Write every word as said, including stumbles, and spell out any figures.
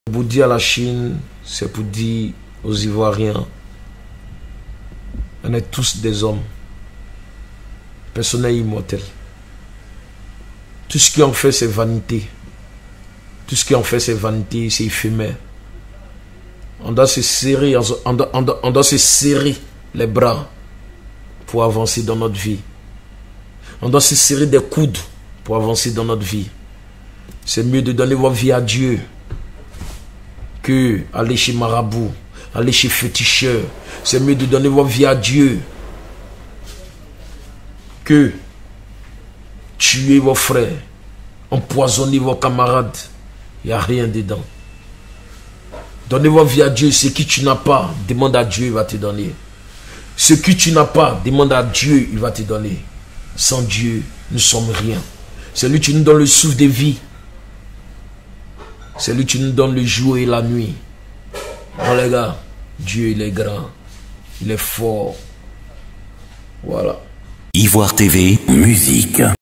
Pour dire à la Chine, c'est pour dire aux Ivoiriens, on est tous des hommes. Personne n'est immortel. Tout ce qui en fait, c'est vanité. Tout ce qui en fait, c'est vanité, c'est éphémère. On doit se serrer, on doit, on doit, on doit se serrer les bras pour avancer dans notre vie. On doit se serrer des coudes pour avancer dans notre vie. C'est mieux de donner votre vie à Dieu que aller chez marabout, aller chez féticheur. C'est mieux de donner votre vie à Dieu que tuer vos frères, empoisonner vos camarades. Il n'y a rien dedans. Donnez votre vie à Dieu. Ce qui tu n'as pas, demande à Dieu, il va te donner. Ce que tu n'as pas, demande à Dieu, il va te donner. Sans Dieu, nous ne sommes rien. C'est lui qui nous donne le souffle de vie. C'est lui qui nous donne le jour et la nuit. Non les gars, Dieu il est grand, il est fort. Voilà. Ivoire T V, musique.